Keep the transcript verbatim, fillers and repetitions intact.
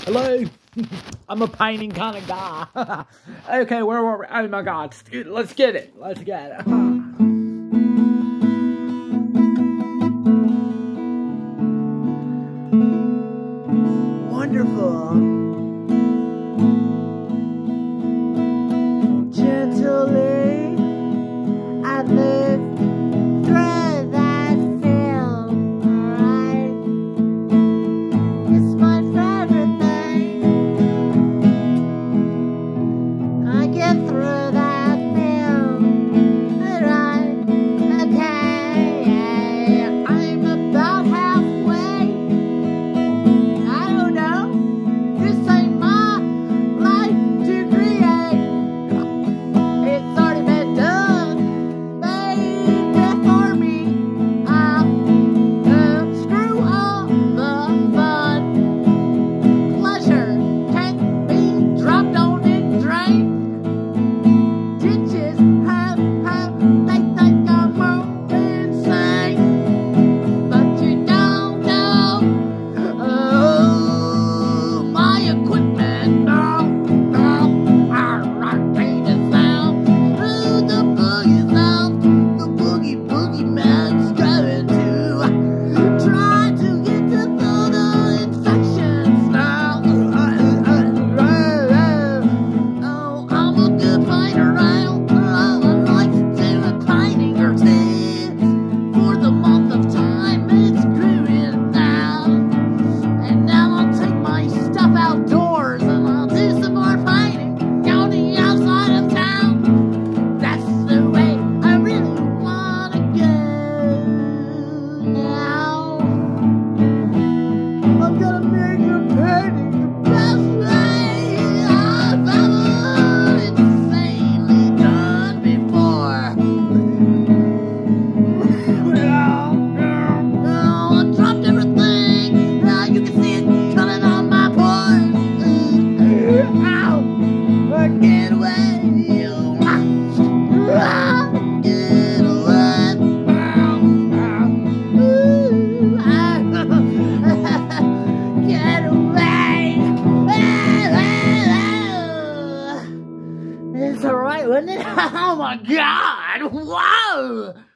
Hello? I'm a painting kind of guy. Okay, where were we? Oh my God. Let's get it. Let's get it. Wonderful. Gently, I live through that film, alright? It's my favorite thing. I get through that film, alright? Okay, I'm about halfway. I don't know. This ain't my life to create. It's already been done, baby, for me. I'll uh, screw all the fun. Pleasure can't be dropped on the drain. Ditches have, have, they think I'm insane. But you don't know, oh, my equipment. No, no, I can't sound. Ooh, the boogie sound, the boogie boogie man's going to try to get to the infections now. Oh, I'm a good fighter. I don't like to do a painting or two for the month of time. It's growing now, and now I'll take my stuff outdoors and I'll do some more painting on the outside of town. That's the way I really wanna go now. I'm gonna make a painting the best way I've ever insanely done before. Oh, I dropped everything. Now you can see it coming on my pores. Ow! Get away! Ah, get away! Ooh, ah, get away! It's alright, wasn't it? Oh my God! Whoa!